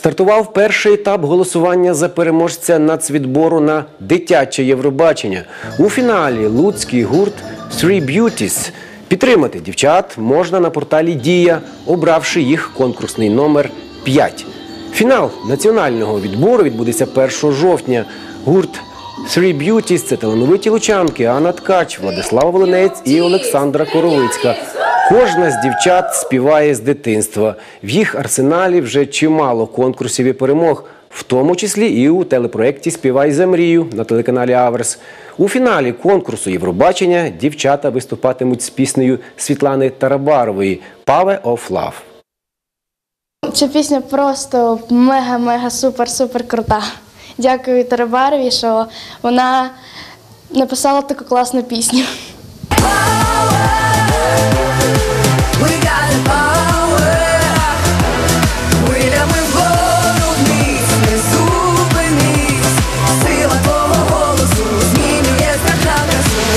Стартував перший етап голосування за переможця нацвідбору на дитяче Євробачення. У фіналі луцький гурт «Three Beauties». Підтримати дівчат можна на порталі «Дія», обравши їх конкурсний номер 5. Фінал національного відбору відбудеться 1 жовтня. Гурт «Three Beauties» – це талановиті лучанки Анна Ткач, Владислава Волинець і Олександра Коровицька. Кожна з дівчат співає з дитинства. В їх арсеналі вже чимало конкурсів і перемог, в тому числі і у телепроєкті «Співай за мрію» на телеканалі «Аверс». У фіналі конкурсу Євробачення дівчата виступатимуть з піснею Світлани Тарабарової «Power of Love». Ця пісня просто мега-мега супер-супер крута. Дякую Тарабаровій, що вона написала таку класну пісню.